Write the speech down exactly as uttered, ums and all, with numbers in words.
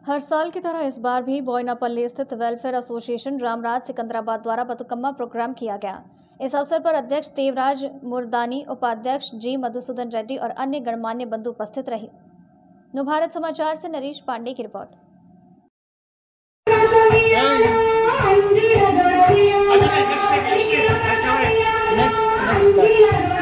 हर साल की तरह इस बार भी बोयनापल्ली स्थित वेलफेयर एसोसिएशन रामराज सिकंदराबाद द्वारा बतुकम्मा प्रोग्राम किया गया। इस अवसर पर अध्यक्ष देवराज मुर्दानी, उपाध्यक्ष जी मधुसूदन रेड्डी और अन्य गणमान्य बंधु उपस्थित रहे। नवभारत समाचार से नरेश पांडे की रिपोर्ट। Next, next, next.